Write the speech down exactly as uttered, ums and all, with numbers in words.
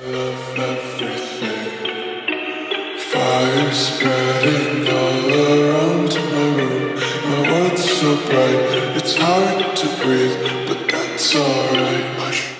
Love everything. Fire spreading all around my room. My world's so bright, it's hard to breathe, but that's alright.